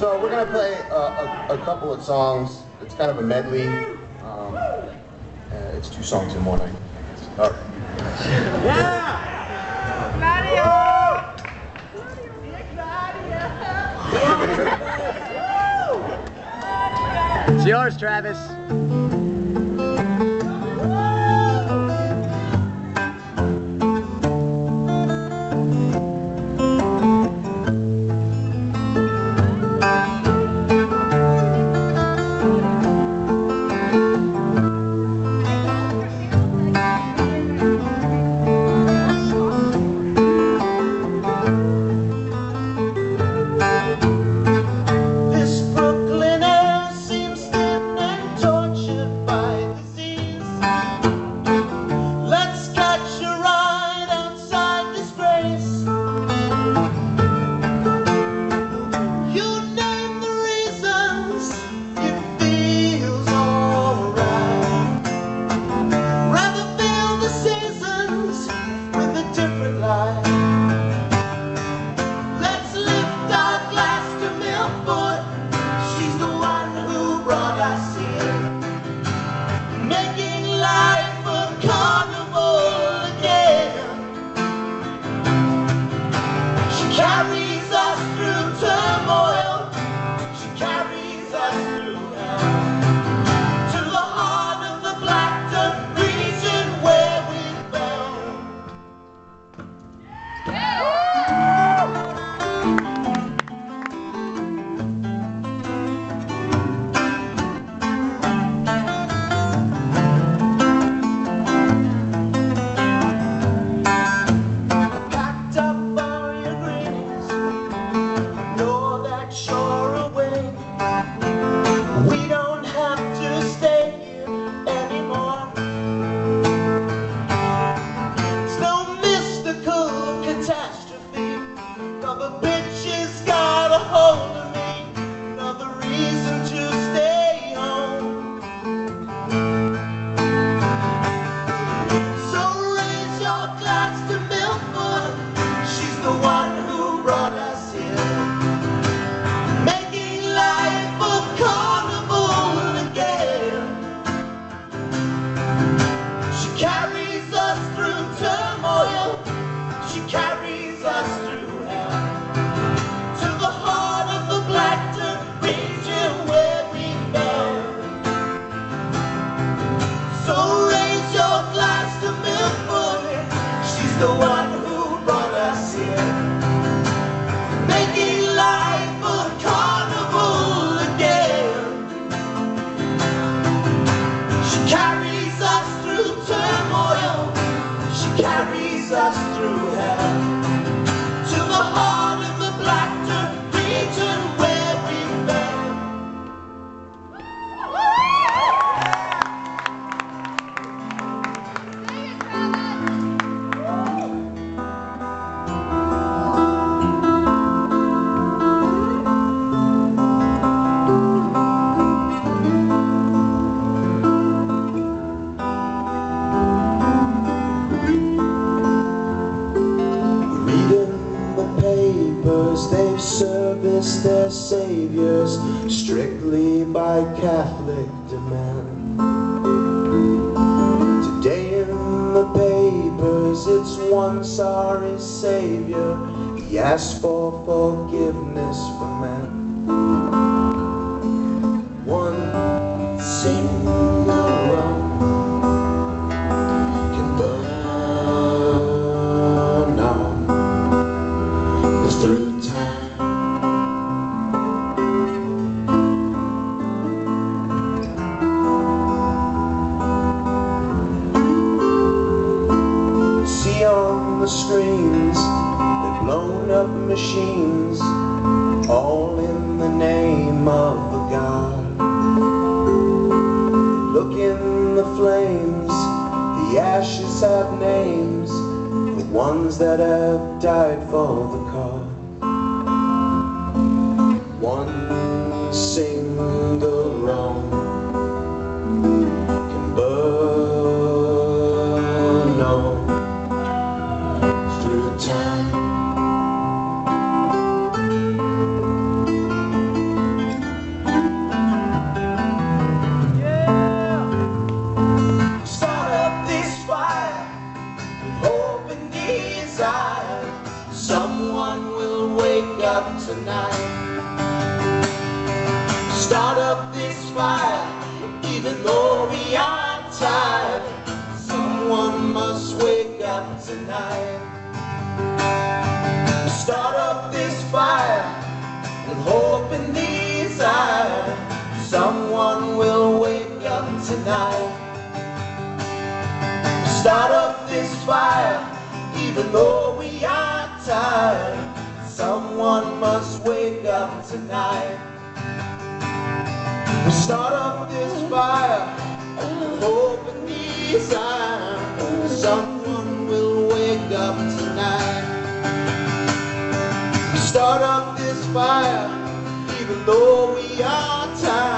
So we're gonna play a couple of songs. It's kind of a medley. It's 2 songs in one, I guess. All right. Yeah! Claudio! It's yours, Travis. Their saviors strictly by Catholic demand. Today in the papers it's one sorry savior, he asked for forgiveness from man. One single wrong can burn on through time. The screens, they've blown up machines, all in the name of a God. Look in the flames, the ashes have names, the ones that have died for the cause. One single wrong can burn on through time. tired, someone will wake up tonight. Start up this fire, even though we are tired, someone must wake up tonight. Start up this fire with hope in these eyes, someone will wake up tonight. Start up this fire, even though we are tired, someone must wake up tonight. Start up this fire, hope in these eyes, someone will wake up tonight. Start up this fire, even though we are tired,